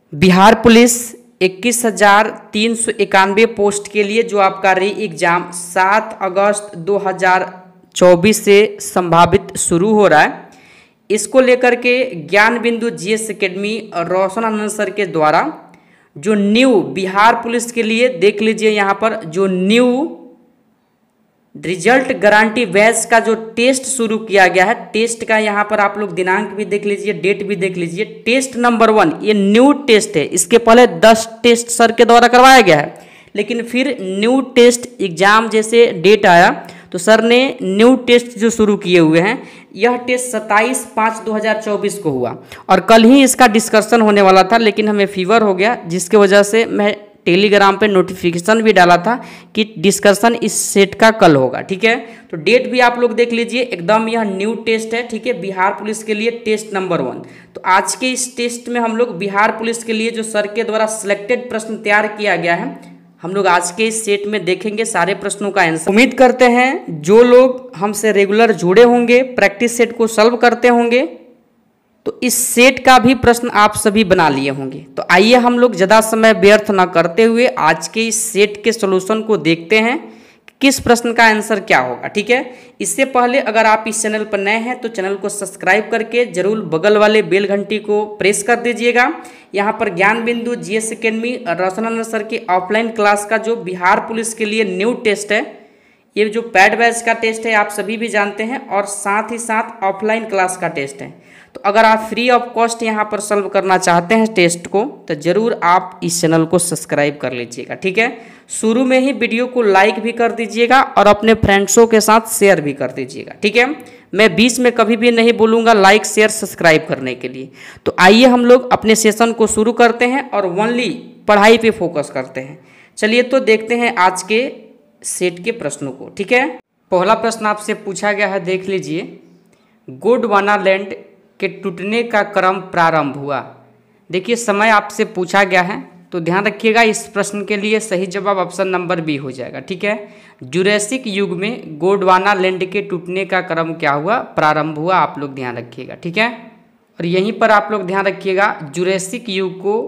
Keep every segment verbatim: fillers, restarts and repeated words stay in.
Bihar police इक्कीस हजार तीन सौ इक्यानवे पोस्ट के लिए जो आपका री एग्ज़ाम सात अगस्त दो हज़ार चौबीस से संभावित शुरू हो रहा है, इसको लेकर के ज्ञान बिंदु जीएस एकेडमी और रोशन आनंद सर के द्वारा जो न्यू बिहार पुलिस के लिए देख लीजिए यहाँ पर जो न्यू रिजल्ट गारंटी बैच का जो टेस्ट शुरू किया गया है। टेस्ट का यहाँ पर आप लोग दिनांक भी देख लीजिए, डेट भी देख लीजिए। टेस्ट नंबर वन ये न्यू टेस्ट है, इसके पहले दस टेस्ट सर के द्वारा करवाया गया है, लेकिन फिर न्यू टेस्ट एग्जाम जैसे डेट आया तो सर ने न्यू टेस्ट जो शुरू किए हुए हैं, यह टेस्ट सत्ताईस पाँच दो हज़ार चौबीस को हुआ और कल ही इसका डिस्कशन होने वाला था, लेकिन हमें फीवर हो गया जिसकी वजह से मैं टेलीग्राम पे नोटिफिकेशन भी डाला था कि डिस्कशन इस सेट का कल होगा। ठीक है, तो डेट भी आप लोग देख लीजिए, एकदम यह न्यू टेस्ट है। ठीक है, बिहार पुलिस के लिए टेस्ट नंबर वन। तो आज के इस टेस्ट में हम लोग बिहार पुलिस के लिए जो सर के द्वारा सिलेक्टेड प्रश्न तैयार किया गया है, हम लोग आज के इस सेट में देखेंगे सारे प्रश्नों का आंसर। उम्मीद करते हैं जो लोग हमसे रेगुलर जुड़े होंगे, प्रैक्टिस सेट को सॉल्व करते होंगे, तो इस सेट का भी प्रश्न आप सभी बना लिए होंगे। तो आइए हम लोग ज़्यादा समय व्यर्थ न करते हुए आज के इस सेट के सॉल्यूशन को देखते हैं कि किस प्रश्न का आंसर क्या होगा। ठीक है, इससे पहले अगर आप इस चैनल पर नए हैं तो चैनल को सब्सक्राइब करके जरूर बगल वाले बेल घंटी को प्रेस कर दीजिएगा। यहाँ पर Gyan Bindu GS academy Roshan Anand sir की ऑफलाइन क्लास का जो बिहार पुलिस के लिए न्यू टेस्ट है, ये जो पैड बैच का टेस्ट है आप सभी भी जानते हैं, और साथ ही साथ ऑफलाइन क्लास का टेस्ट है। तो अगर आप फ्री ऑफ कॉस्ट यहाँ पर सॉल्व करना चाहते हैं टेस्ट को तो ज़रूर आप इस चैनल को सब्सक्राइब कर लीजिएगा। ठीक है, शुरू में ही वीडियो को लाइक भी कर दीजिएगा और अपने फ्रेंड्सों के साथ शेयर भी कर दीजिएगा। ठीक है, मैं बीच में कभी भी नहीं बोलूँगा लाइक शेयर सब्सक्राइब करने के लिए। तो आइए हम लोग अपने सेशन को शुरू करते हैं और ओनली पढ़ाई पे फोकस करते हैं। चलिए तो देखते हैं आज के सेट के प्रश्नों को। ठीक है, पहला प्रश्न आपसे पूछा गया है, देख लीजिए। गोंडवानालैंड के टूटने का क्रम प्रारंभ हुआ। देखिए समय आपसे पूछा गया है तो ध्यान रखिएगा, इस प्रश्न के लिए सही जवाब ऑप्शन नंबर बी हो जाएगा। ठीक है, जुरैसिक युग में गोंडवानालैंड के टूटने का क्रम क्या हुआ, प्रारंभ हुआ। आप लोग ध्यान रखिएगा। ठीक है, और यहीं पर आप लोग ध्यान रखिएगा, जुरैसिक युग को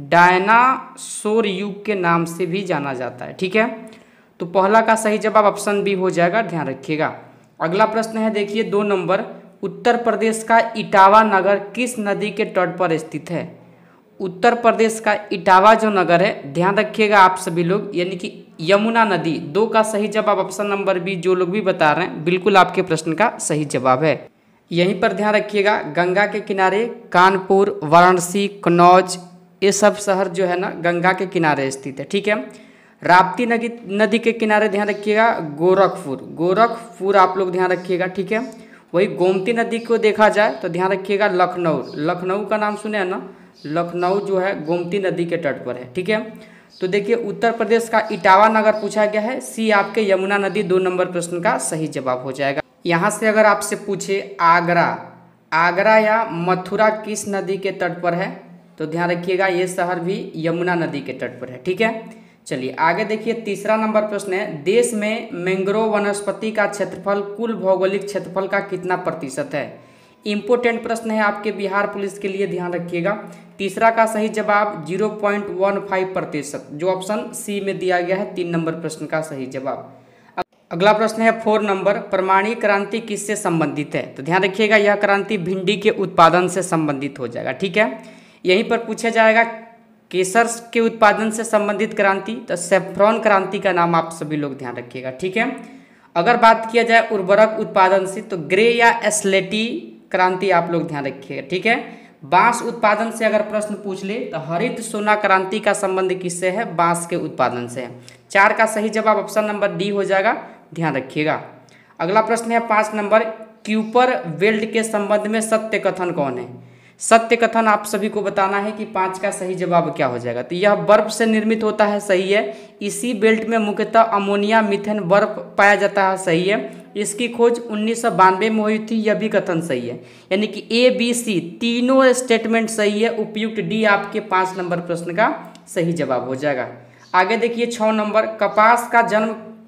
डायनासोर युग के नाम से भी जाना जाता है। ठीक है, तो पहला का सही जवाब ऑप्शन बी हो जाएगा, ध्यान रखिएगा। अगला प्रश्न है, देखिए दो नंबर। उत्तर प्रदेश का इटावा नगर किस नदी के तट पर स्थित है। उत्तर प्रदेश का इटावा जो नगर है, ध्यान रखिएगा आप सभी लोग, यानी कि यमुना नदी। दो का सही जवाब ऑप्शन नंबर बी, जो लोग भी बता रहे हैं बिल्कुल आपके प्रश्न का सही जवाब है। यहीं पर ध्यान रखिएगा, गंगा के किनारे कानपुर, वाराणसी, कन्नौज, ये सब शहर जो है ना गंगा के किनारे स्थित है। ठीक है, राप्ती नदी नदी के किनारे ध्यान रखिएगा गोरखपुर, गोरखपुर आप लोग ध्यान रखिएगा। ठीक है, वही गोमती नदी को देखा जाए तो ध्यान रखिएगा लखनऊ, लखनऊ का नाम सुने हैं ना, लखनऊ जो है गोमती नदी के तट पर है। ठीक है, तो देखिए उत्तर प्रदेश का इटावा नगर पूछा गया है, सी आपके यमुना नदी दो नंबर प्रश्न का सही जवाब हो जाएगा। यहाँ से अगर आपसे पूछे आगरा, आगरा या मथुरा किस नदी के तट पर है, तो ध्यान रखिएगा ये शहर भी यमुना नदी के तट पर है। ठीक है, चलिए आगे देखिए, तीसरा नंबर प्रश्न है, देश में मैंग्रोव वनस्पति का क्षेत्रफल कुल भौगोलिक क्षेत्रफल का कितना प्रतिशत है। इंपोर्टेंट प्रश्न है आपके बिहार पुलिस के लिए, ध्यान रखिएगा। तीसरा का सही जवाब जीरो पॉइंट वन फाइव प्रतिशत, जो ऑप्शन सी में दिया गया है, तीन नंबर प्रश्न का सही जवाब। अगला प्रश्न है फोर नंबर, परमाणु क्रांति किससे संबंधित है। तो ध्यान रखिएगा यह क्रांति भिंडी के उत्पादन से संबंधित हो जाएगा। ठीक है, यहीं पर पूछा जाएगा केसर के उत्पादन से संबंधित क्रांति, तो सेफ्रॉन क्रांति का नाम आप सभी लोग ध्यान रखिएगा। ठीक है, अगर बात किया जाए उर्वरक उत्पादन से तो ग्रे या एस्लेटी क्रांति आप लोग ध्यान रखिएगा। ठीक है, बांस उत्पादन से अगर प्रश्न पूछ ले तो हरित सोना क्रांति का संबंध किससे है, बांस के उत्पादन से है। चार का सही जवाब ऑप्शन नंबर डी हो जाएगा, ध्यान रखिएगा। अगला प्रश्न है पाँच नंबर, क्यूपर वेल्ड के संबंध में सत्य कथन कौन है। सत्य कथन आप सभी को बताना है कि पाँच का सही जवाब क्या हो जाएगा। तो यह बर्फ से निर्मित होता है, सही है। इसी बेल्ट में मुख्यतः अमोनिया मीथेन बर्फ पाया जाता है, सही है। इसकी खोज उन्नीस सौ बानवे में हुई थी, यह भी कथन सही है। यानी कि ए बी सी तीनों स्टेटमेंट सही है, उपयुक्त डी आपके पाँच नंबर प्रश्न का सही जवाब हो जाएगा। आगे देखिए छः नंबर, कपास का जन्म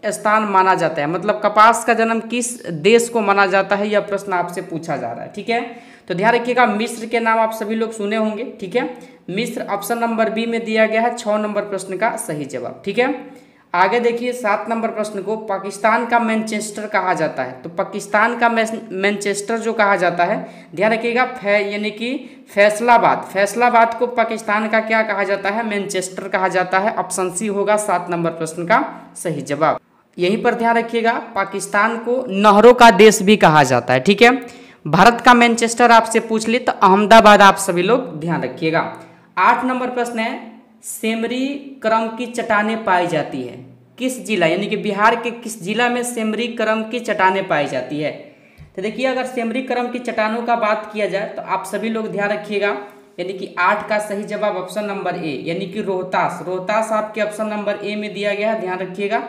स्थान माना जाता है, मतलब कपास का जन्म किस देश को माना जाता है, यह प्रश्न आपसे पूछा जा रहा है। ठीक है, तो ध्यान रखिएगा मिस्र के नाम आप सभी लोग सुने होंगे। ठीक है, मिस्र ऑप्शन नंबर बी में दिया गया है छः नंबर प्रश्न का सही जवाब। ठीक है, आगे देखिए सात नंबर प्रश्न को पाकिस्तान का मैनचेस्टर कहा जाता है। तो पाकिस्तान का मैनचेस्टर जो कहा जाता है, ध्यान रखिएगा यानी कि फैसलाबाद, फैसलाबाद को पाकिस्तान का क्या कहा जाता है, मैनचेस्टर कहा जाता है। ऑप्शन सी होगा सात नंबर प्रश्न का सही जवाब। यहीं पर ध्यान रखिएगा पाकिस्तान को नहरों का देश भी कहा जाता है। ठीक है, भारत का मैनचेस्टर आपसे पूछ ले तो अहमदाबाद आप सभी लोग ध्यान रखिएगा। आठ नंबर प्रश्न है सेमरी क्रम की चट्टानें पाई जाती है किस जिला, यानी कि बिहार के किस जिला में सेमरी क्रम की चट्टानें पाई जाती है। तो देखिए अगर सेमरी क्रम की चट्टानों का बात किया जाए तो आप सभी लोग ध्यान रखिएगा, यानी कि आठ का सही जवाब ऑप्शन नंबर ए, यानी कि रोहतास, रोहतास आपके ऑप्शन नंबर ए में दिया गया है, ध्यान रखिएगा।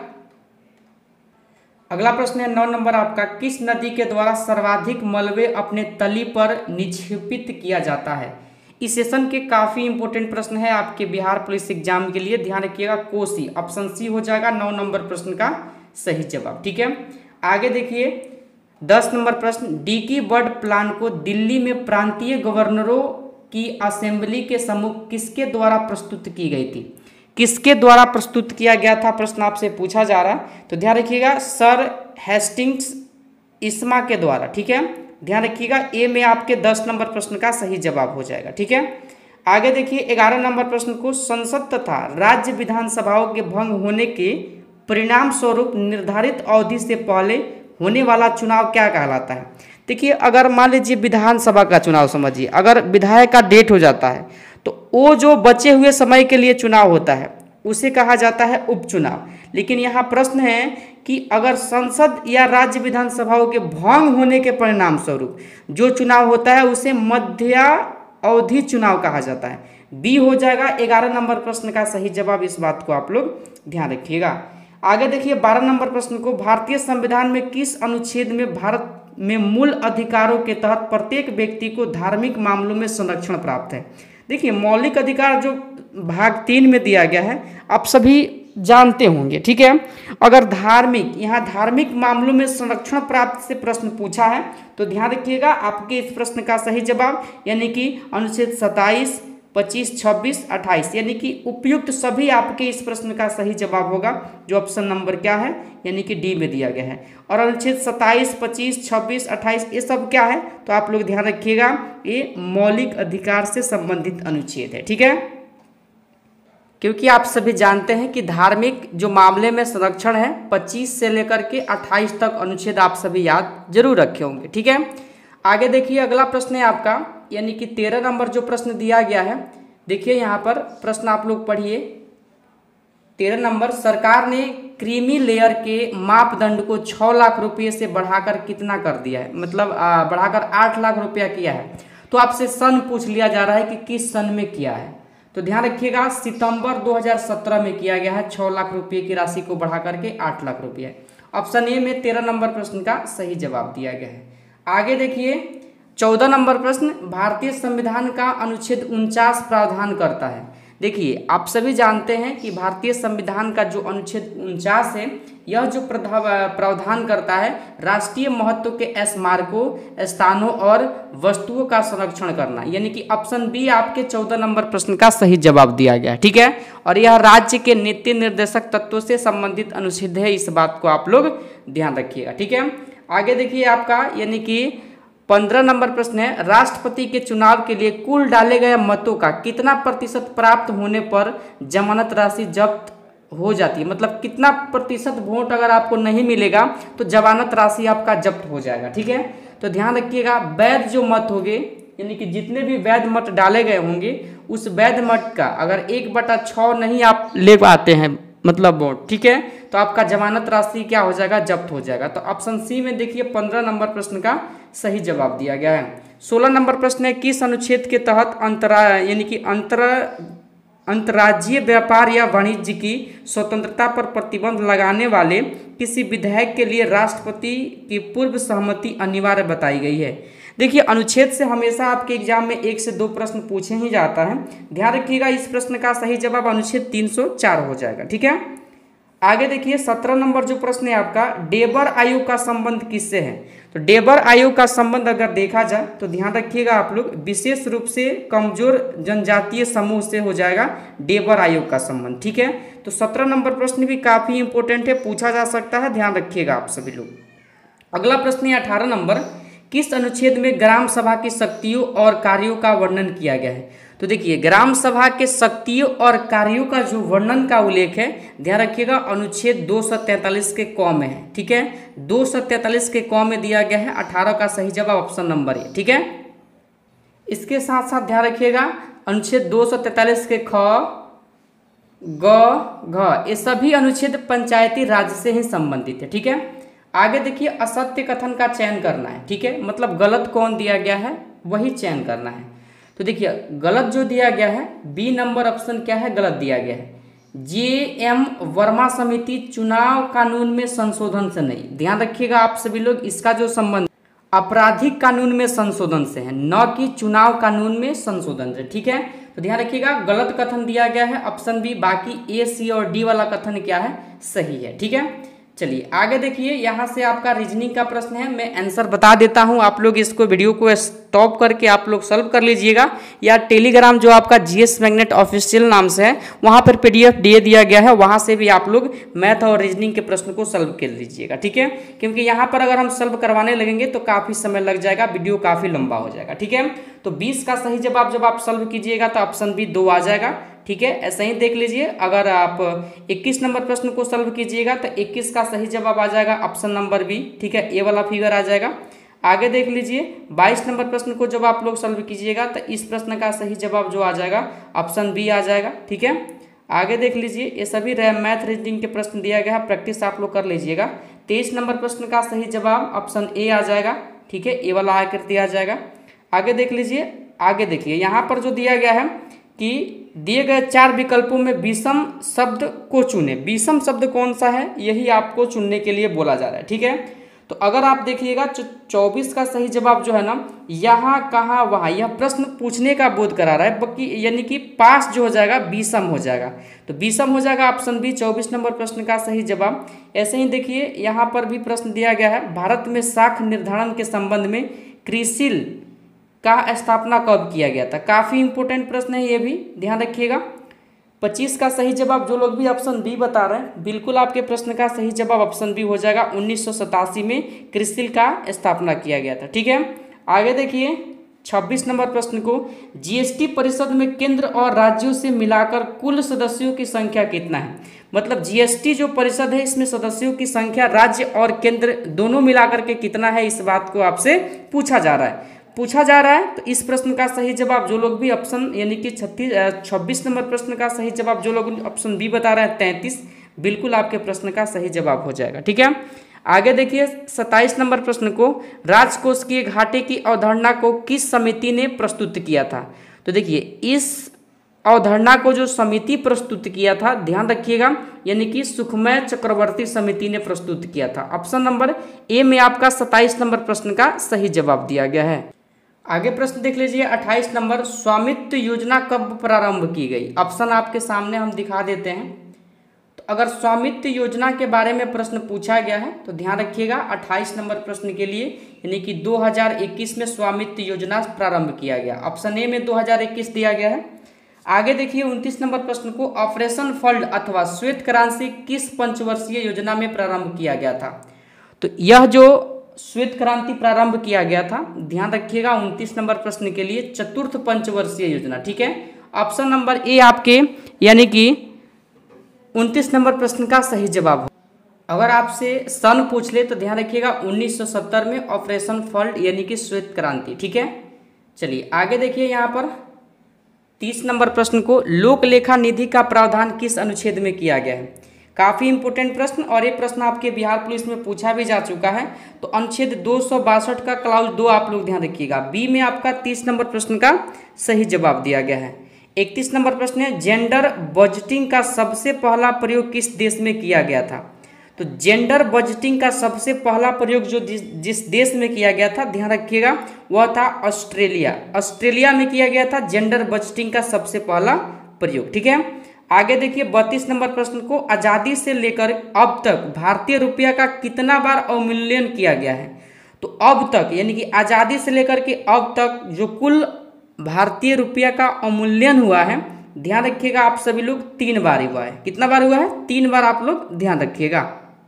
अगला प्रश्न है नौ नंबर आपका, किस नदी के द्वारा सर्वाधिक मलबे अपने तली पर निक्षेपित किया जाता है। इस सेशन के काफी इंपॉर्टेंट प्रश्न है आपके बिहार पुलिस एग्जाम के लिए, ध्यान रखिएगा कोसी, ऑप्शन सी हो जाएगा नौ नंबर प्रश्न का सही जवाब। ठीक है, आगे देखिए दस नंबर प्रश्न, डीकी बर्ड प्लान को दिल्ली में प्रांतीय गवर्नरों की असेंबली के सम्मुख किसके द्वारा प्रस्तुत की गई थी, किसके द्वारा प्रस्तुत किया गया था, प्रश्न आपसे पूछा जा रहा है। तो ध्यान रखिएगा सर हेस्टिंग्स इस्मा के द्वारा। ठीक है, ध्यान रखिएगा ए में आपके दस नंबर प्रश्न का सही जवाब हो जाएगा। ठीक है, आगे देखिए ग्यारह नंबर प्रश्न को, संसद तथा राज्य विधानसभाओं के भंग होने के परिणाम स्वरूप निर्धारित अवधि से पहले होने वाला चुनाव क्या कहलाता है। देखिए अगर मान लीजिए विधानसभा का चुनाव समझिए, अगर विधायक का डेट हो जाता है तो वो जो बचे हुए समय के लिए चुनाव होता है उसे कहा जाता है उपचुनाव। लेकिन यहाँ प्रश्न है कि अगर संसद या राज्य विधानसभाओं के भंग होने के परिणाम स्वरूप जो चुनाव होता है उसे मध्य अवधि चुनाव कहा जाता है। बी हो जाएगा ग्यारह नंबर प्रश्न का सही जवाब, इस बात को आप लोग ध्यान रखिएगा। आगे देखिए बारह नंबर प्रश्न को, भारतीय संविधान में किस अनुच्छेद में भारत में मूल अधिकारों के तहत प्रत्येक व्यक्ति को धार्मिक मामलों में संरक्षण प्राप्त है। देखिए मौलिक अधिकार जो भाग तीन में दिया गया है आप सभी जानते होंगे। ठीक है, अगर धार्मिक यहाँ धार्मिक मामलों में संरक्षण प्राप्त से प्रश्न पूछा है तो ध्यान रखिएगा आपके इस प्रश्न का सही जवाब यानी कि अनुच्छेद सत्ताईस, पच्चीस, छब्बीस, अट्ठाईस यानी कि उपयुक्त सभी आपके इस प्रश्न का सही जवाब होगा, जो ऑप्शन नंबर क्या है यानी कि डी में दिया गया है। और अनुच्छेद सत्ताईस, पच्चीस, छब्बीस, अट्ठाईस ये सब क्या है तो आप लोग ध्यान रखिएगा ये मौलिक अधिकार से संबंधित अनुच्छेद है। ठीक है, क्योंकि आप सभी जानते हैं कि धार्मिक जो मामले में संरक्षण है पच्चीस से लेकर के अट्ठाईस तक अनुच्छेद आप सभी याद जरूर रखे होंगे। ठीक है, आगे देखिए अगला प्रश्न है आपका यानी कि तेरह नंबर जो प्रश्न दिया गया है। देखिए यहाँ पर प्रश्न आप लोग पढ़िए। तेरह नंबर, सरकार ने क्रीमी लेयर के मापदंड को छः लाख रुपये से बढ़ाकर कितना कर दिया है, मतलब बढ़ाकर आठ लाख रुपया किया है। तो आपसे सन पूछ लिया जा रहा है कि किस सन में किया है। तो ध्यान रखिएगा सितंबर दो हज़ार सत्रह में किया गया है, छः लाख रुपये की राशि को बढ़ा करके आठ लाख रुपये। ऑप्शन ए में तेरह नंबर प्रश्न का सही जवाब दिया गया है। आगे देखिए चौदह नंबर प्रश्न, भारतीय संविधान का अनुच्छेद उनचास प्रावधान करता है। देखिए आप सभी जानते हैं कि भारतीय संविधान का जो अनुच्छेद उनचास है यह जो प्रावधान करता है राष्ट्रीय महत्व के स्मारकों, स्थानों और वस्तुओं का संरक्षण करना, यानी कि ऑप्शन बी आपके चौदह नंबर प्रश्न का सही जवाब दिया गया है। ठीक है, और यह राज्य के नीति निर्देशक तत्वों से संबंधित अनुच्छेद है, इस बात को आप लोग ध्यान रखिएगा। ठीक है, आगे देखिए आपका यानी कि पंद्रह नंबर प्रश्न है, राष्ट्रपति के चुनाव के लिए कुल डाले गए मतों का कितना प्रतिशत प्राप्त होने पर जमानत राशि जब्त हो जाती है, मतलब कितना प्रतिशत वोट अगर आपको नहीं मिलेगा तो जमानत राशि आपका जब्त हो जाएगा। ठीक है, तो ध्यान रखिएगा वैध जो मत होंगे यानी कि जितने भी वैध मत डाले गए होंगे उस वैध मत का अगर एक बटा छः नहीं आप ले पाते हैं मतलब वोट, ठीक है, तो आपका जमानत राशि क्या हो जाएगा, जब्त हो जाएगा। तो ऑप्शन सी में देखिए पंद्रह नंबर प्रश्न का सही जवाब दिया गया है। सोलह नंबर प्रश्न है, किस अनुच्छेद के तहत अंतरा यानी कि अंतर अंतर्राज्यीय व्यापार या वाणिज्य की स्वतंत्रता पर प्रतिबंध लगाने वाले किसी विधेयक के लिए राष्ट्रपति की पूर्व सहमति अनिवार्य बताई गई है। देखिए अनुच्छेद से हमेशा आपके एग्जाम में एक से दो प्रश्न पूछे ही जाता है, ध्यान रखिएगा इस प्रश्न का सही जवाब अनुच्छेद तीन सौ चार हो जाएगा। ठीक है, आगे देखिए सत्रह नंबर जो प्रश्न है आपका, डेबर आयोग का संबंध किससे है? तो डेबर आयोग का संबंध अगर देखा जाए तो ध्यान रखिएगा आप लोग, विशेष रूप से कमजोर जनजातीय समूह से हो जाएगा डेबर आयोग का संबंध। ठीक है, तो सत्रह नंबर प्रश्न भी काफी इंपॉर्टेंट है, पूछा जा सकता है, ध्यान रखिएगा आप सभी लोग। अगला प्रश्न है अठारह नंबर, किस अनुच्छेद में ग्राम सभा की शक्तियों और कार्यों का वर्णन किया गया है? तो देखिए ग्राम सभा के शक्तियों और कार्यों का जो वर्णन का उल्लेख है, ध्यान रखिएगा अनुच्छेद दो सौ तैंतालीस के क में है। ठीक है, दो सौ तैंतालीस के क में दिया गया है, अठारह का सही जवाब ऑप्शन नंबर है। ठीक है, इसके साथ साथ ध्यान रखिएगा अनुच्छेद दो सौ तैंतालीस के ख, ग, घ ये सभी अनुच्छेद पंचायती राज से ही संबंधित है। ठीक है, आगे देखिए असत्य कथन का चयन करना है। ठीक है, मतलब गलत कौन दिया गया है वही चयन करना है। तो देखिए गलत जो दिया गया है, बी नंबर ऑप्शन क्या है, गलत दिया गया है, जे एम वर्मा समिति चुनाव कानून में संशोधन से नहीं। ध्यान रखिएगा आप सभी लोग, इसका जो संबंध आपराधिक कानून में संशोधन से है, न कि चुनाव कानून में संशोधन से। ठीक है, तो ध्यान रखिएगा गलत कथन दिया गया है ऑप्शन बी, बाकी ए सी और डी वाला कथन क्या है, सही है। ठीक है, चलिए आगे देखिए, यहाँ से आपका रीजनिंग का प्रश्न है, मैं आंसर बता देता हूँ, आप लोग इसको वीडियो को स्टॉप करके आप लोग सॉल्व कर लीजिएगा, या टेलीग्राम जो आपका जीएस मैग्नेट ऑफिशियल नाम से है वहाँ पर पीडीएफ दे दिया गया है, वहाँ से भी आप लोग मैथ और रीजनिंग के प्रश्न को सॉल्व कर लीजिएगा। ठीक है, क्योंकि यहाँ पर अगर हम सॉल्व करवाने लगेंगे तो काफ़ी समय लग जाएगा, वीडियो काफ़ी लंबा हो जाएगा। ठीक है, तो बीस का सही जवाब जब आप सॉल्व कीजिएगा तो ऑप्शन बी दो आ जाएगा। ठीक है, ऐसा ही देख लीजिए, अगर आप इक्कीस नंबर प्रश्न को सॉल्व कीजिएगा तो इक्कीस का सही जवाब आ जाएगा ऑप्शन नंबर बी। ठीक है, ए वाला फिगर आ जाएगा। आगे देख लीजिए बाईस नंबर प्रश्न को जब आप लोग सॉल्व कीजिएगा तो इस प्रश्न का सही जवाब जो आ जाएगा ऑप्शन बी आ जाएगा। ठीक है, आगे देख लीजिए, ये सभी मैथ रीजनिंग के प्रश्न दिया गया है, प्रैक्टिस आप लोग कर लीजिएगा। तेईस नंबर प्रश्न का सही जवाब ऑप्शन ए आ जाएगा। ठीक है, ए वाला आकृति आ जाएगा। आगे देख लीजिए, आगे देखिए यहाँ पर जो दिया गया है कि दिए गए चार विकल्पों में विषम शब्द को चुने। विषम शब्द कौन सा है, यही आपको चुनने के लिए बोला जा रहा है। ठीक है, तो अगर आप देखिएगा चौबीस का सही जवाब जो है ना, यहाँ कहाँ वहाँ, यह प्रश्न पूछने का बोध करा रहा है, बाकी यानी कि पास जो हो जाएगा विषम हो जाएगा, तो विषम हो जाएगा ऑप्शन बी, चौबीस नंबर प्रश्न का सही जवाब। ऐसे ही देखिए यहाँ पर भी प्रश्न दिया गया है, भारत में साख निर्धारण के संबंध में क्रिसिल का स्थापना कब किया गया था। काफ़ी इंपॉर्टेंट प्रश्न है ये भी, ध्यान रखिएगा। पच्चीस का सही जवाब जो लोग भी ऑप्शन बी बता रहे हैं, बिल्कुल आपके प्रश्न का सही जवाब ऑप्शन बी हो जाएगा, उन्नीस सौ सतासी में क्रिसिल का स्थापना किया गया था। ठीक है, आगे देखिए छब्बीस नंबर प्रश्न को, जीएसटी परिषद में केंद्र और राज्यों से मिलाकर कुल सदस्यों की संख्या कितना है। मतलब जीएसटी जो परिषद है इसमें सदस्यों की संख्या राज्य और केंद्र दोनों मिलाकर के कितना है, इस बात को आपसे पूछा जा रहा है पूछा जा रहा है तो इस प्रश्न का सही जवाब जो लोग भी ऑप्शन यानी कि छत्तीस छब्बीस नंबर प्रश्न का सही जवाब जो लोग ऑप्शन बी बता रहे हैं तैंतीस, बिल्कुल आपके प्रश्न का सही जवाब हो जाएगा। ठीक है, आगे देखिए सत्ताईस नंबर प्रश्न को, राजकोषीय घाटे की अवधारणा को किस समिति ने प्रस्तुत किया था। तो देखिए इस अवधारणा को जो समिति प्रस्तुत किया था, ध्यान रखिएगा, यानी कि सुखमय चक्रवर्ती समिति ने प्रस्तुत किया था। ऑप्शन नंबर ए में आपका सत्ताईस नंबर प्रश्न का सही जवाब दिया गया है। आगे प्रश्न देख लीजिए अट्ठाईस नंबर, स्वामित्व योजना कब प्रारंभ की गई। ऑप्शन आपके सामने हम दिखा देते हैं। तो अगर स्वामित्व योजना के बारे में प्रश्न पूछा गया है तो ध्यान रखिएगा अट्ठाईस नंबर प्रश्न के लिए, यानी कि दो हज़ार इक्कीस में स्वामित्व योजना प्रारंभ किया गया। ऑप्शन ए में दो हज़ार इक्कीस दिया गया है। आगे देखिए उनतीस नंबर प्रश्न को, ऑपरेशन फ्लड अथवा श्वेत क्रांति किस पंचवर्षीय योजना में प्रारंभ किया गया था। तो यह जो श्वेत क्रांति प्रारंभ किया गया था, ध्यान रखिएगा उनतीस नंबर प्रश्न के लिए चतुर्थ पंचवर्षीय योजना। ठीक है, ऑप्शन नंबर ए आपके यानी कि उनतीस नंबर प्रश्न का सही जवाब हो। अगर आपसे सन पूछ ले तो ध्यान रखिएगा उन्नीस सौ सत्तर में ऑपरेशन फ्लड यानी कि श्वेत क्रांति। ठीक है, चलिए आगे देखिए यहाँ पर तीस नंबर प्रश्न को, लोक लेखा निधि का प्रावधान किस अनुच्छेद में किया गया है। काफ़ी इंपोर्टेंट प्रश्न और ये प्रश्न आपके बिहार पुलिस में पूछा भी जा चुका है। तो अनुच्छेद दो सौ बासठ का क्लाउज दो आप लोग ध्यान रखिएगा, बी में आपका तीस नंबर प्रश्न का सही जवाब दिया गया है। इकतीस नंबर प्रश्न है, जेंडर बजटिंग का सबसे पहला प्रयोग किस देश में किया गया था। तो जेंडर बजटिंग का सबसे पहला प्रयोग जो जिस देश में किया गया था, ध्यान रखिएगा वह था ऑस्ट्रेलिया। ऑस्ट्रेलिया में किया गया था जेंडर बजटिंग का सबसे पहला प्रयोग। ठीक है, आगे देखिए बत्तीस नंबर प्रश्न को, आज़ादी से लेकर अब तक भारतीय रुपया का कितना बार अवमूल्यन किया गया है। तो अब तक यानी कि आज़ादी से लेकर के अब तक जो कुल भारतीय रुपया का अवमूल्यन हुआ है, ध्यान रखिएगा आप सभी लोग, तीन बार हुआ है। कितना बार हुआ है? तीन बार। आप लोग ध्यान रखिएगा।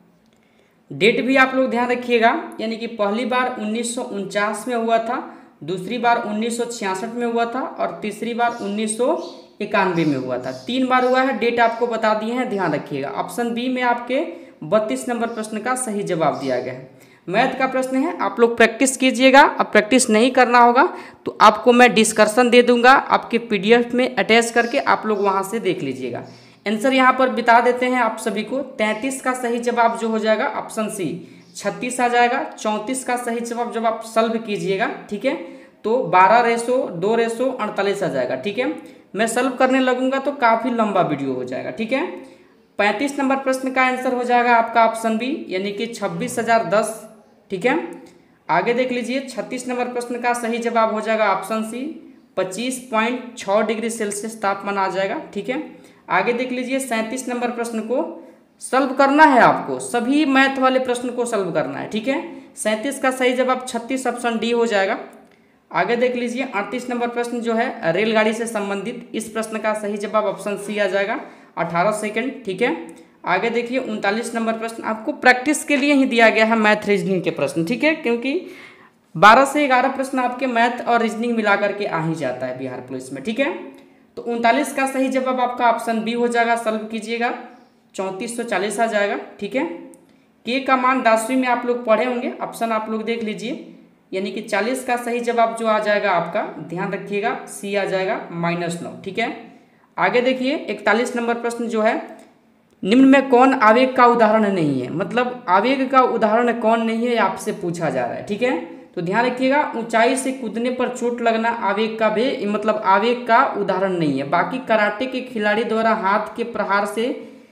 डेट भी आप लोग ध्यान रखिएगा, यानी कि पहली बार उन्नीस सौ उनचास में हुआ था, दूसरी बार उन्नीस सौ छियासठ में हुआ था और तीसरी बार उन्नीस सौ इक्यानवे में हुआ था। तीन बार हुआ है। डेट आपको बता दिए हैं, ध्यान रखिएगा। ऑप्शन बी में आपके बत्तीस नंबर प्रश्न का सही जवाब दिया गया है। मैथ का प्रश्न है, आप लोग प्रैक्टिस कीजिएगा। अब प्रैक्टिस नहीं करना होगा तो आपको मैं डिस्कशन दे दूंगा आपके पीडीएफ में अटैच करके, आप लोग वहां से देख लीजिएगा। आंसर यहाँ पर बता देते हैं आप सभी को। तैंतीस का सही जवाब जो हो जाएगा ऑप्शन सी, छत्तीस आ जाएगा। चौंतीस का सही जवाब जब आप सॉल्व कीजिएगा, ठीक है, तो बारह रेसो दो रेसो अड़तालीस आ जाएगा। ठीक है, मैं सॉल्व करने लगूंगा तो काफ़ी लंबा वीडियो हो जाएगा। ठीक है, पैंतीस नंबर प्रश्न का आंसर हो जाएगा आपका ऑप्शन बी, यानी कि छब्बीस हजार दस। ठीक है, आगे देख लीजिए। छत्तीस नंबर प्रश्न का सही जवाब हो जाएगा ऑप्शन सी, पच्चीस पॉइंट छः डिग्री सेल्सियस तापमान आ जाएगा। ठीक है, आगे देख लीजिए। सैंतीस नंबर प्रश्न को सॉल्व करना है आपको, सभी मैथ वाले प्रश्न को सॉल्व करना है। ठीक है, सैंतीस का सही जवाब छत्तीस ऑप्शन डी हो जाएगा। आगे देख लीजिए। अड़तीस नंबर प्रश्न जो है रेलगाड़ी से संबंधित, इस प्रश्न का सही जवाब ऑप्शन सी आ जाएगा, अठारह सेकंड। ठीक है, आगे देखिए। उनतालीस नंबर प्रश्न आपको प्रैक्टिस के लिए ही दिया गया है, मैथ रीजनिंग के प्रश्न। ठीक है, क्योंकि बारह से ग्यारह प्रश्न आपके मैथ और रीजनिंग मिला करके आ ही जाता है बिहार पुलिस में। ठीक है, तो उनतालीस का सही जवाब आपका ऑप्शन बी हो जाएगा, सॉल्व कीजिएगा, चौंतीस सौ चालीस आ जाएगा। ठीक है, के का मान दसवीं में आप लोग पढ़े होंगे, ऑप्शन आप लोग देख लीजिए, यानी कि चालीस का सही जवाब जो आ जाएगा आपका, ध्यान रखिएगा, सी आ जाएगा, माइनस नौ। ठीक है, आगे देखिए। इकतालीस नंबर प्रश्न जो है, निम्न में कौन आवेग का उदाहरण नहीं है, मतलब आवेग का उदाहरण कौन नहीं है आपसे पूछा जा रहा है। ठीक है, तो ध्यान रखिएगा, ऊंचाई से कूदने पर चोट लगना आवेग का भी मतलब आवेग का उदाहरण नहीं है। बाकी कराटे के खिलाड़ी द्वारा हाथ के प्रहार से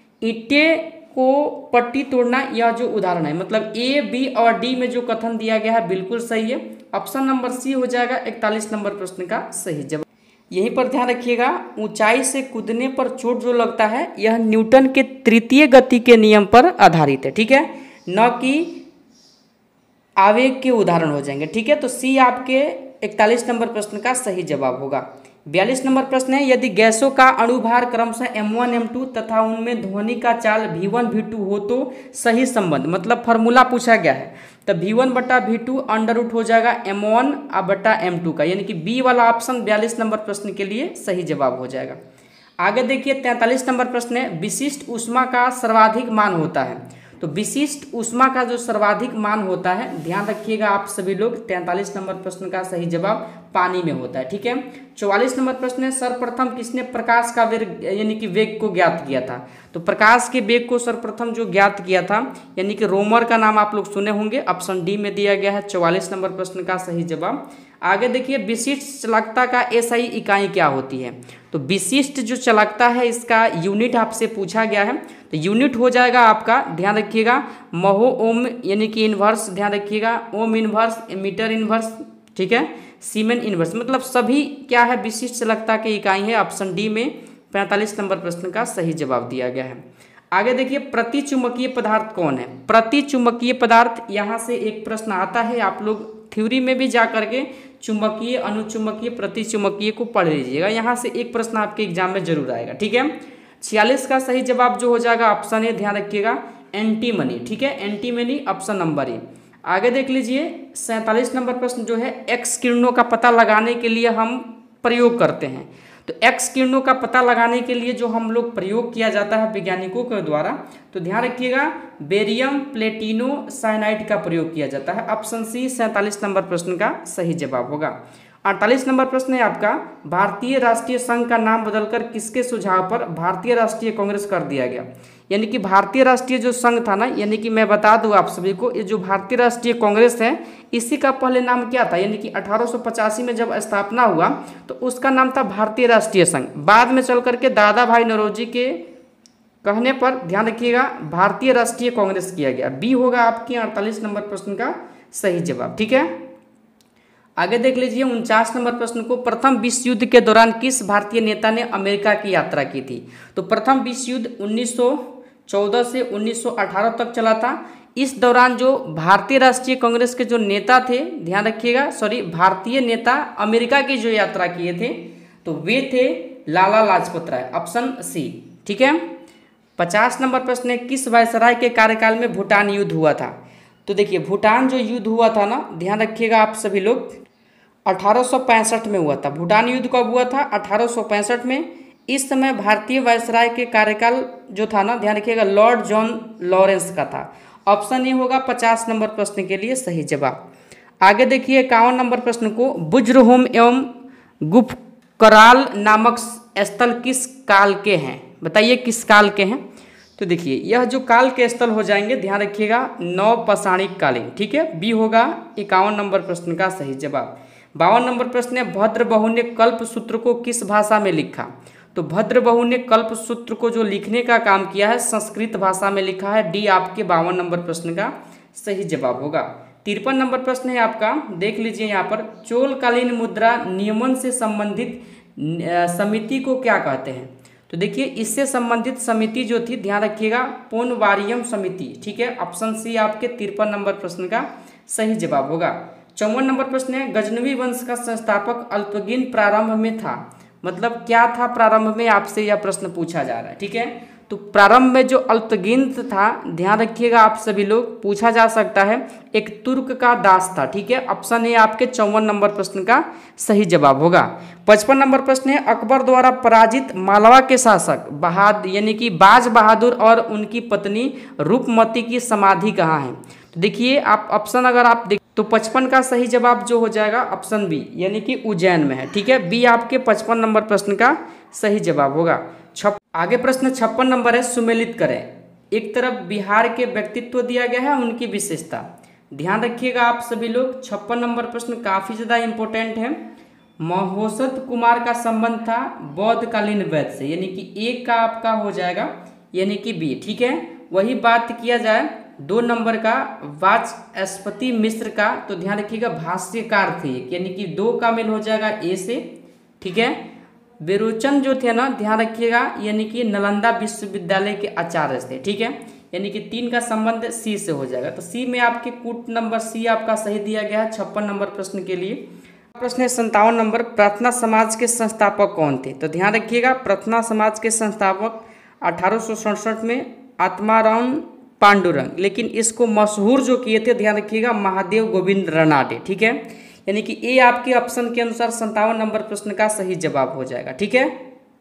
ईंटें को पट्टी तोड़ना, यह जो उदाहरण है, मतलब ए बी और डी में जो कथन दिया गया है बिल्कुल सही है। ऑप्शन नंबर सी हो जाएगा इकतालीस नंबर प्रश्न का सही जवाब। यहीं पर ध्यान रखिएगा, ऊंचाई से कूदने पर चोट जो लगता है यह न्यूटन के तृतीय गति के नियम पर आधारित है। ठीक है, न कि आवेग के उदाहरण हो जाएंगे। ठीक है, तो सी आपके इकतालीस नंबर प्रश्न का सही जवाब होगा। बयालीस नंबर प्रश्न है, यदि गैसों का अणुभार क्रमशः एम वन एम टू तथा उनमें ध्वनि का चाल वी वन वी टू हो तो सही संबंध, मतलब फार्मूला पूछा गया है, तो वी वन बटा वी टू अंडर रूट हो जाएगा एम वन बटा एम टू का, यानी कि बी वाला ऑप्शन बयालीस नंबर प्रश्न के लिए सही जवाब हो जाएगा। आगे देखिए। तैंतालीस नंबर प्रश्न है, विशिष्ट ऊष्मा का सर्वाधिक मान होता है, तो विशिष्ट ऊष्मा का जो सर्वाधिक मान होता है, ध्यान रखिएगा आप सभी लोग, तैंतालीस नंबर प्रश्न का सही जवाब पानी में होता है। ठीक है, चौवालीस नंबर प्रश्न है, सर्वप्रथम किसने प्रकाश का वेग यानी कि वेग को ज्ञात किया था, तो प्रकाश के वेग को सर्वप्रथम जो ज्ञात किया था यानी कि रोमर का नाम आप लोग सुने होंगे, ऑप्शन डी में दिया गया है चौवालीस नंबर प्रश्न का सही जवाब। आगे देखिए। विशिष्ट चालकता का एसआई इकाई क्या होती है, तो विशिष्ट जो चालकता है इसका यूनिट आपसे पूछा गया है, तो यूनिट हो जाएगा आपका, ध्यान रखिएगा, महो ओम यानी कि इन्वर्स, ध्यान रखिएगा, ओम इन्वर्स, मीटर इन्वर्स, ठीक है, सीमेन इन्वर्स, मतलब सभी क्या है विशिष्ट चालकता की इकाई है। ऑप्शन डी में पैंतालीस नंबर प्रश्न का सही जवाब दिया गया है। आगे देखिए। प्रतिचुंबकीय पदार्थ कौन है, प्रतिचुंबकीय पदार्थ, यहाँ से एक प्रश्न आता है, आप लोग थ्योरी में भी जा करके चुंबकीय, अनुचुंबकीय, प्रतिचुंबकीय को पढ़ लीजिएगा, यहाँ से एक प्रश्न आपके एग्जाम में जरूर आएगा। ठीक है, छियालीस का सही जवाब जो हो जाएगा ऑप्शन ए, ध्यान रखिएगा, एंटीमनी। ठीक है, एंटीमनी ऑप्शन नंबर ए। आगे देख लीजिए। सैंतालीस नंबर प्रश्न जो है, एक्स किरणों का पता लगाने के लिए हम प्रयोग करते हैं, तो एक्स किरणों का पता लगाने के लिए जो हम लोग प्रयोग किया जाता है वैज्ञानिकों के द्वारा, तो ध्यान रखिएगा, बेरियम प्लेटिनो साइनाइड का प्रयोग किया जाता है। ऑप्शन सी सैंतालीस नंबर प्रश्न का सही जवाब होगा। अड़तालीस नंबर प्रश्न है आपका, भारतीय राष्ट्रीय संघ का नाम बदलकर किसके सुझाव पर भारतीय राष्ट्रीय कांग्रेस कर दिया गया, यानी कि भारतीय राष्ट्रीय जो संघ था ना, यानी कि मैं बता दूं आप सभी को, ये जो भारतीय राष्ट्रीय कांग्रेस है इसी का पहले नाम क्या था, यानी कि अठारह सौ पचासी में जब स्थापना हुआ तो उसका नाम था भारतीय राष्ट्रीय संघ। बाद में चल करके दादा भाई नौरोजी के कहने पर, ध्यान रखिएगा, भारतीय राष्ट्रीय कांग्रेस किया गया। बी होगा आपके अड़तालीस नंबर प्रश्न का सही जवाब। ठीक है, आगे देख लीजिए उनचास नंबर प्रश्न को, प्रथम विश्व युद्ध के दौरान किस भारतीय नेता ने अमेरिका की यात्रा की थी। तो प्रथम विश्व युद्ध उन्नीस सौ चौदह से उन्नीस सौ अठारह तक चला था। इस दौरान जो भारतीय राष्ट्रीय कांग्रेस के जो नेता थे, ध्यान रखिएगा, सॉरी भारतीय नेता अमेरिका की जो यात्रा किए थे तो वे थे लाला लाजपत राय, ऑप्शन सी। ठीक है। पचास नंबर प्रश्न है, किस वायसराय के कार्यकाल में भूटान युद्ध हुआ था। तो देखिए भूटान जो युद्ध हुआ था ना, ध्यान रखिएगा आप सभी लोग, अठारह सौ पैंसठ में हुआ था। भूटान युद्ध कब हुआ था, अठारह सौ पैंसठ में। इस समय भारतीय वायसराय के कार्यकाल जो था ना, ध्यान रखिएगा, लॉर्ड जॉन लॉरेंस का था। ऑप्शन ए होगा पचास नंबर प्रश्न के लिए सही जवाब। आगे देखिए इक्यावन नंबर प्रश्न को, बुज्रहोम एवं गुफकराल नामक स्थल किस काल के हैं। बताइए किस काल के हैं। तो देखिए यह जो काल के स्थल हो जाएंगे, ध्यान रखिएगा, नवपाषाणिक कालीन। ठीक है, बी होगा इक्यावन नंबर प्रश्न का सही जवाब। बावन नंबर प्रश्न है, भद्रबहु ने कल्प सूत्र को किस भाषा में लिखा। तो भद्रबहु ने कल्प सूत्र को जो लिखने का काम किया है संस्कृत भाषा में लिखा है। डी आपके बावन नंबर प्रश्न का सही जवाब होगा। तिरपन नंबर प्रश्न है आपका, देख लीजिए यहाँ पर, चोलकालीन मुद्रा नियमन से संबंधित समिति को क्या कहते हैं। तो देखिए इससे संबंधित समिति जो थी, ध्यान रखिएगा, पोनवारियम समिति। ठीक है, ऑप्शन सी आपके तिरपन नंबर प्रश्न का सही जवाब होगा। चौवन नंबर प्रश्न है, गजनवी वंश का संस्थापक अल्पगिन प्रारंभ में था। मतलब क्या था प्रारंभ में, आपसे यह प्रश्न पूछा जा रहा है। ठीक है, तो प्रारंभ में जो अल्पगिन था, ध्यान रखिएगा आप सभी लोग, पूछा जा सकता है, एक तुर्क का दास था। ठीक है, ऑप्शन ए आपके चौवन नंबर प्रश्न का सही जवाब होगा। पचपन नंबर प्रश्न है, अकबर द्वारा पराजित मालवा के शासक बहादुर यानी कि बाज बहादुर और उनकी पत्नी रूपमती की समाधि कहाँ है। तो देखिए आप ऑप्शन अगर आप देख तो पचपन का सही जवाब जो हो जाएगा ऑप्शन बी, यानी कि उज्जैन में है। ठीक है, बी आपके पचपन नंबर प्रश्न का सही जवाब होगा। छप आगे प्रश्न छप्पन नंबर है, सुमेलित करें। एक तरफ बिहार के व्यक्तित्व दिया गया है, उनकी विशेषता। ध्यान रखिएगा आप सभी लोग, छप्पन नंबर प्रश्न काफी ज्यादा इंपॉर्टेंट है। महोसत कुमार का संबंध था बौद्धकालीन वैद्य से, यानी कि एक का आपका हो जाएगा, यानी कि बी। ठीक है, वही बात किया जाए दो नंबर का वाचस्पति मिश्र का, तो ध्यान रखिएगा भाष्यकार थे, यानी कि दो का मेल हो जाएगा ए से। ठीक है, विरोचन जो थे ना, ध्यान रखिएगा, यानी कि नालंदा विश्वविद्यालय के आचार्य थे। ठीक है, यानी कि तीन का संबंध सी से हो जाएगा। तो सी में आपके कूट नंबर सी आपका सही दिया गया है छप्पन नंबर प्रश्न के लिए। प्रश्न है संतावन नंबर, प्रार्थना समाज के संस्थापक कौन थे। तो ध्यान रखिएगा प्रार्थना समाज के संस्थापक अठारह सौ सड़सठ में आत्माराम पांडुरंग, लेकिन इसको मशहूर जो किए थे, ध्यान रखिएगा, महादेव गोविंद रनाडे। ठीक है, यानी कि ए आपके ऑप्शन के अनुसार संतावन नंबर प्रश्न का सही जवाब हो जाएगा। ठीक है,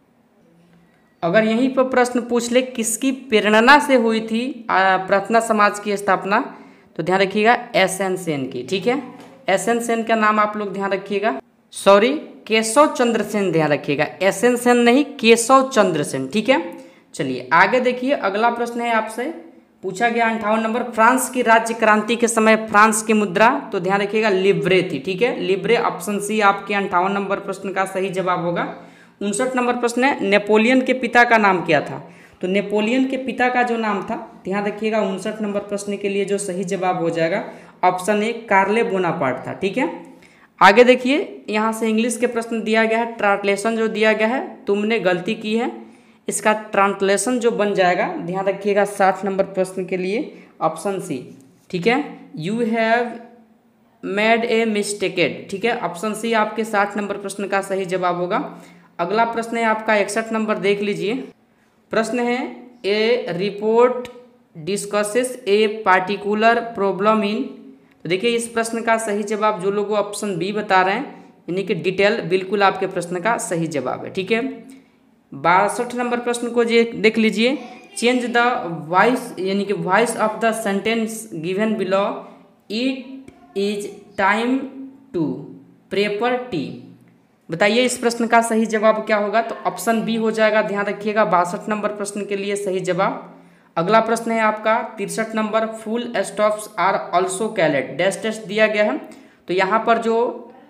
अगर यहीं पर प्रश्न पूछ ले किसकी प्रेरणा से हुई थी प्रार्थना समाज की स्थापना, तो ध्यान रखिएगा एस एन सेन की। ठीक है, एस एन सेन का नाम आप लोग ध्यान रखिएगा, सॉरी केशव चंद्र सेन, ध्यान रखिएगा, एस एन सेन नहीं, केशव चंद्र सेन। ठीक है, चलिए आगे देखिए, अगला प्रश्न है आपसे पूछा गया अंठावन नंबर, फ्रांस की राज्य क्रांति के समय फ्रांस की मुद्रा, तो ध्यान रखिएगा लिब्रे थी। ठीक है, लिब्रे, ऑप्शन सी आपके अंठावन नंबर प्रश्न का सही जवाब होगा। उनसठ नंबर प्रश्न है, नेपोलियन के पिता का नाम क्या था। तो नेपोलियन के पिता का जो नाम था, ध्यान रखिएगा, उनसठ नंबर प्रश्न के लिए जो सही जवाब हो जाएगा ऑप्शन ए कार्ले बोनापार्ट था। ठीक है, आगे देखिए, यहाँ से इंग्लिश के प्रश्न दिया गया है, ट्रांसलेशन जो दिया गया है, तुमने गलती की है, इसका ट्रांसलेशन जो बन जाएगा, ध्यान रखिएगा, साठ नंबर प्रश्न के लिए ऑप्शन सी। ठीक है, you have made a mistake. ठीक है, ऑप्शन सी आपके साठ नंबर प्रश्न का सही जवाब होगा। अगला प्रश्न है आपका इकसठ नंबर, देख लीजिए, प्रश्न है, a report discusses a particular problem in. तो देखिए इस प्रश्न का सही जवाब जो लोग ऑप्शन बी बता रहे हैं, यानी कि डिटेल, बिल्कुल आपके प्रश्न का सही जवाब है। ठीक है, बासठ नंबर प्रश्न को जे देख लीजिए, चेंज द वॉइस यानी कि voice of the sentence given below, it is time to prepare tea. बताइए इस प्रश्न का सही जवाब क्या होगा। तो ऑप्शन बी हो जाएगा, ध्यान रखिएगा, बासठ नंबर प्रश्न के लिए सही जवाब। अगला प्रश्न है आपका तिरसठ नंबर, full stops are also called dash dash दिया गया है। तो यहाँ पर जो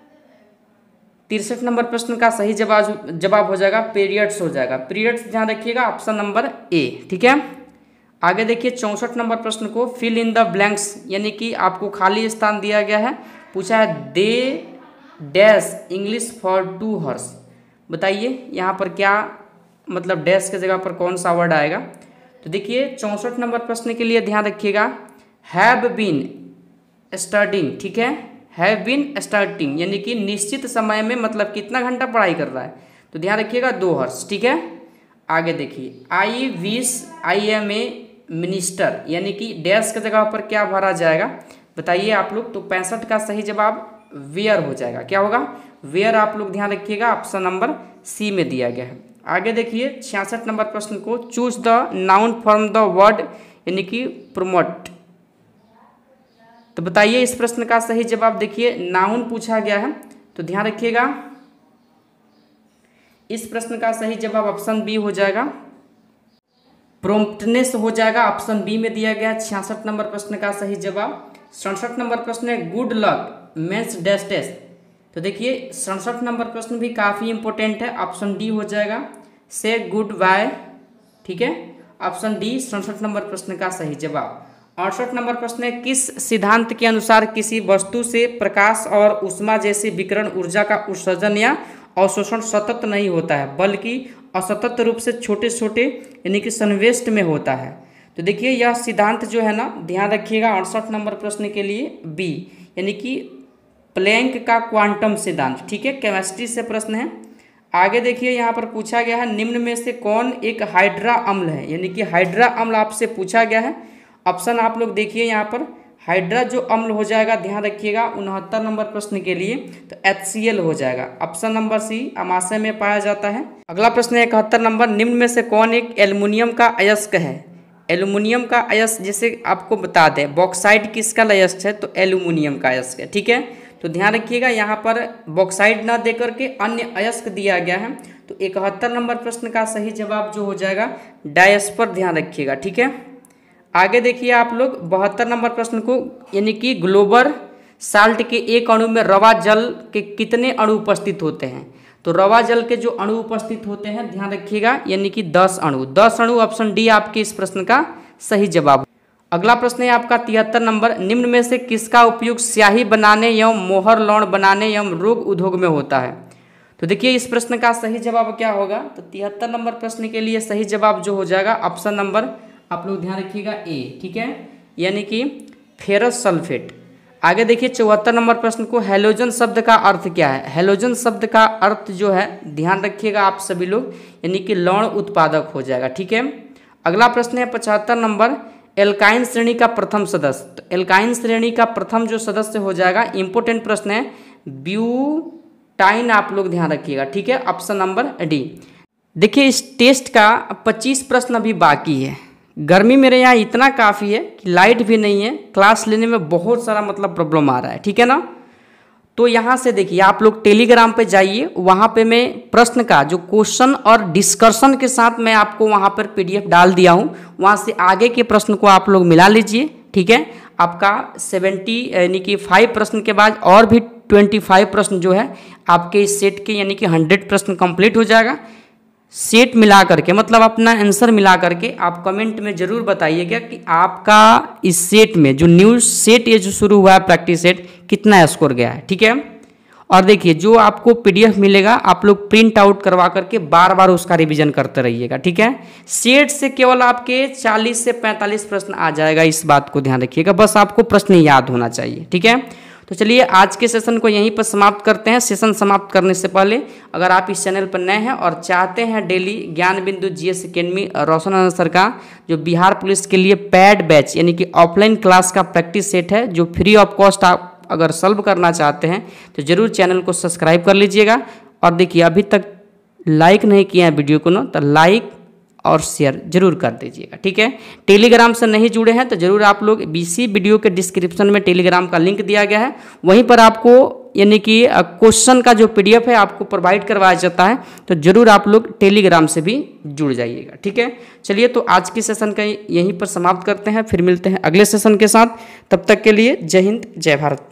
तिरसठ नंबर प्रश्न का सही जवाब जवाब हो जाएगा पीरियड्स हो जाएगा, पीरियड्स ध्यान रखिएगा, ऑप्शन नंबर ए। ठीक है, आगे देखिए चौंसठ नंबर प्रश्न को, फिल इन द ब्लैंक्स यानी कि आपको खाली स्थान दिया गया है, पूछा है they dash English for two hours. बताइए यहाँ पर क्या मतलब डैश के जगह पर कौन सा वर्ड आएगा। तो देखिए चौंसठ नंबर प्रश्न के लिए ध्यान रखिएगा, हैव बीन स्टार्टिंग, ठीक है, हैव बीन स्टार्टिंग यानी कि निश्चित समय में मतलब कितना घंटा पढ़ाई कर रहा है, तो ध्यान रखिएगा दो हॉर्स, ठीक है। आगे देखिए I wish I am a minister यानी कि डैश के जगह पर क्या भरा जाएगा बताइए आप लोग। तो पैंसठ का सही जवाब वेयर हो जाएगा। क्या होगा? वेयर। आप लोग ध्यान रखिएगा ऑप्शन नंबर सी में दिया गया है। आगे देखिए छियासठ नंबर प्रश्न को, choose the noun from the word यानी कि प्रमोट। तो बताइए इस प्रश्न का सही जवाब। देखिए नाउन पूछा गया है तो ध्यान रखिएगा इस प्रश्न का सही जवाब ऑप्शन बी हो जाएगा, प्रॉम्प्टनेस हो जाएगा, ऑप्शन बी में दिया गया छियासठ नंबर प्रश्न का सही जवाब। सड़सठ नंबर प्रश्न है good luck means dash dash. तो देखिए सड़सठ नंबर प्रश्न भी काफ़ी इंपॉर्टेंट है, ऑप्शन डी हो जाएगा से गुड बाय, ठीक है, ऑप्शन डी सड़सठ नंबर प्रश्न का सही जवाब। अड़सठ नंबर प्रश्न है किस सिद्धांत के अनुसार किसी वस्तु से प्रकाश और ऊष्मा जैसी विकिरण ऊर्जा का उत्सर्जन या अवशोषण सतत नहीं होता है बल्कि असतत रूप से छोटे छोटे यानी कि संवेष्ट में होता है। तो देखिए यह सिद्धांत जो है ना, ध्यान रखिएगा अड़सठ नंबर प्रश्न के लिए बी यानी कि प्लैंक का क्वांटम सिद्धांत, ठीक है, केमिस्ट्री से प्रश्न है। आगे देखिए यहाँ पर पूछा गया है निम्न में से कौन एक हाइड्रा अम्ल है, यानी कि हाइड्रा अम्ल आपसे पूछा गया है। ऑप्शन आप लोग देखिए यहाँ पर हाइड्रा जो अम्ल हो जाएगा, ध्यान रखिएगा उनहत्तर नंबर प्रश्न के लिए तो एच सी एल हो जाएगा, ऑप्शन नंबर सी अमाशय में पाया जाता है। अगला प्रश्न है इकहत्तर नंबर, निम्न में से कौन एक एल्युमिनियम का अयस्क है। एल्युमिनियम का अयस्क जैसे आपको बता दें बॉक्साइड किसका अयस्क है, तो एल्युमिनियम का अयस्क है, ठीक है। तो ध्यान रखिएगा यहाँ पर बॉक्साइड ना दे करके अन्य अयस्क दिया गया है। तो इकहत्तर नंबर प्रश्न का सही जवाब जो हो जाएगा डायस्पर, ध्यान रखिएगा, ठीक है। आगे देखिए आप लोग बहत्तर नंबर प्रश्न को, यानी कि ग्लोबल साल्ट के एक अणु में रवा जल के कितने अणु उपस्थित होते हैं। तो रवा जल के जो अणु उपस्थित होते हैं ध्यान रखिएगा यानी कि दस अणु, दस अणु, ऑप्शन डी आपके इस प्रश्न का सही जवाब। अगला प्रश्न है आपका तिहत्तर नंबर, निम्न में से किसका उपयोग स्याही बनाने एवं मोहर लौण बनाने एवं रोग उद्योग में होता है। तो देखिए इस प्रश्न का सही जवाब क्या होगा। तो तिहत्तर नंबर प्रश्न के लिए सही जवाब जो हो जाएगा ऑप्शन नंबर आप लोग ध्यान रखिएगा ए, ठीक है, यानी कि फेरस सल्फेट। आगे देखिए चौहत्तर नंबर प्रश्न को, हैलोजन शब्द का अर्थ क्या है। हैलोजन शब्द का अर्थ जो है ध्यान रखिएगा आप सभी लोग, यानी कि लौण उत्पादक हो जाएगा, ठीक है। अगला प्रश्न है पचहत्तर नंबर, एल्काइन श्रेणी का प्रथम सदस्य। तो एल्काइन श्रेणी का प्रथम जो सदस्य हो जाएगा, इंपोर्टेंट प्रश्न है, ब्यूटाइन, आप लोग ध्यान रखिएगा, ठीक है, ऑप्शन नंबर डी। देखिए इस टेस्ट का पच्चीस प्रश्न अभी बाकी है। गर्मी मेरे यहाँ इतना काफ़ी है कि लाइट भी नहीं है, क्लास लेने में बहुत सारा मतलब प्रॉब्लम आ रहा है, ठीक है ना। तो यहाँ से देखिए आप लोग टेलीग्राम पे जाइए, वहाँ पे मैं प्रश्न का जो क्वेश्चन और डिस्कशन के साथ मैं आपको वहाँ पर पीडीएफ डाल दिया हूँ, वहाँ से आगे के प्रश्न को आप लोग मिला लीजिए, ठीक है। आपका सेवेंटी यानी कि फाइव प्रश्न के बाद और भी ट्वेंटी फाइव प्रश्न जो है आपके इस सेट के यानी कि हंड्रेड प्रश्न कंप्लीट हो जाएगा। सेट मिला करके मतलब अपना आंसर मिला करके आप कमेंट में ज़रूर बताइएगा कि आपका इस सेट में जो न्यू सेट ये जो शुरू हुआ है प्रैक्टिस सेट कितना स्कोर गया है, ठीक है। और देखिए जो आपको पीडीएफ मिलेगा आप लोग प्रिंट आउट करवा करके बार बार उसका रिवीजन करते रहिएगा, ठीक है। सेट से केवल आपके चालीस से पैंतालीस प्रश्न आ जाएगा, इस बात को ध्यान रखिएगा, बस आपको प्रश्न याद होना चाहिए, ठीक है। तो चलिए आज के सेशन को यहीं पर समाप्त करते हैं। सेशन समाप्त करने से पहले अगर आप इस चैनल पर नए हैं और चाहते हैं daily Gyan Bindu GS academy Roshan Anand sir का जो बिहार पुलिस के लिए पैड बैच यानी कि ऑफलाइन क्लास का प्रैक्टिस सेट है जो फ्री ऑफ कॉस्ट आप अगर सॉल्व करना चाहते हैं तो ज़रूर चैनल को सब्सक्राइब कर लीजिएगा। और देखिए अभी तक लाइक नहीं किया है वीडियो को ना, तो लाइक और शेयर जरूर कर दीजिएगा, ठीक है। टेलीग्राम से नहीं जुड़े हैं तो जरूर आप लोग बीसी वीडियो के डिस्क्रिप्शन में टेलीग्राम का लिंक दिया गया है, वहीं पर आपको यानी कि क्वेश्चन का जो पीडीएफ है आपको प्रोवाइड करवाया जाता है, तो जरूर आप लोग टेलीग्राम से भी जुड़ जाइएगा, ठीक है। चलिए तो आज की सेशन का यहीं पर समाप्त करते हैं, फिर मिलते हैं अगले सेशन के साथ। तब तक के लिए जय हिंद जय भारत।